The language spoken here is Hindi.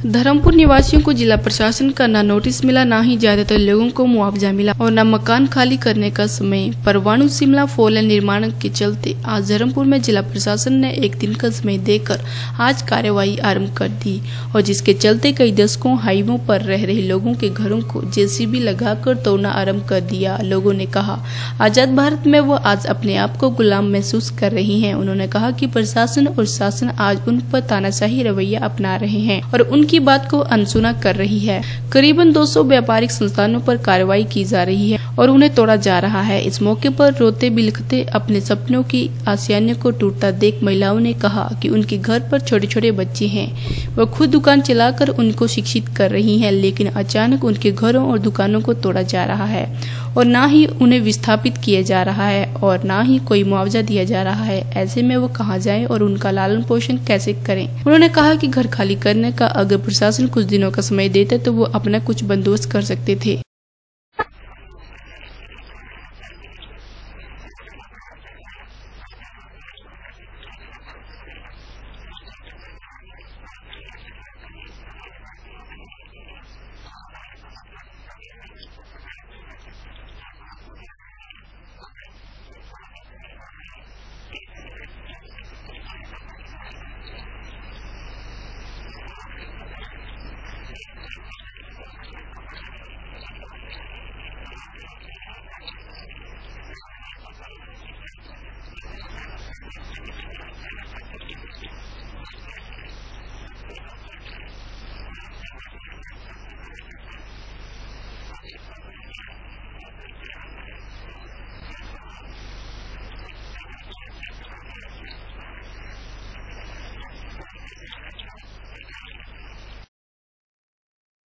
धर्मपुर निवासियों को जिला प्रशासन का न नोटिस मिला, न ही ज्यादातर लोगों को मुआवजा मिला और न मकान खाली करने का समय। परवाणु शिमला फोरलेन निर्माण के चलते आज धर्मपुर में जिला प्रशासन ने एक दिन का समय देकर आज कार्यवाही आरंभ कर दी और जिसके चलते कई दशकों हाईवे पर रह रहे लोगों के घरों को जेसीबी लगाकर तोड़ना आरम्भ कर दिया। लोगों ने कहा आजाद भारत में वो आज अपने आप को गुलाम महसूस कर रही है। उन्होंने कहा कि प्रशासन और शासन आज उन पर तानाशाही रवैया अपना रहे हैं और उनकी बात को अनसुना कर रही है। करीबन 200 व्यापारिक संस्थानों पर कार्रवाई की जा रही है और उन्हें तोड़ा जा रहा है। इस मौके पर रोते बिलखते अपने सपनों की आशाओं को टूटता देख महिलाओं ने कहा कि उनके घर पर छोटे छोटे बच्चे हैं, वो खुद दुकान चलाकर उनको शिक्षित कर रही हैं, लेकिन अचानक उनके घरों और दुकानों को तोड़ा जा रहा है और न ही उन्हें विस्थापित किया जा रहा है और न ही कोई मुआवजा दिया जा रहा है। ऐसे में वो कहाँ जाए और उनका लालन पोषण कैसे करें। उन्होंने कहा कि घर खाली करने का अगर प्रशासन कुछ दिनों का समय देता तो वो अपना कुछ बंदोबस्त कर सकते थे।